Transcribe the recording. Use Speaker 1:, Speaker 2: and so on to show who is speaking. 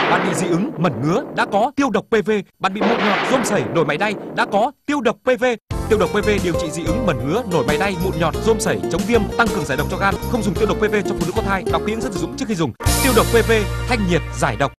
Speaker 1: Bạn bị dị ứng, mẩn ngứa đã có tiêu độc PV. Bạn bị mụn nhọt, rôm sẩy, nổi mày đay đã có tiêu độc PV. Tiêu độc PV điều trị dị ứng, mẩn ngứa, nổi mày đay, mụn nhọt, rôm sẩy, chống viêm, tăng cường giải độc cho gan. Không dùng tiêu đọc PV cho phụ nữ có thai. Đọc kỹ hướng dẫn sử dụng trước khi dùng. Tiêu độc PV thanh nhiệt giải độc.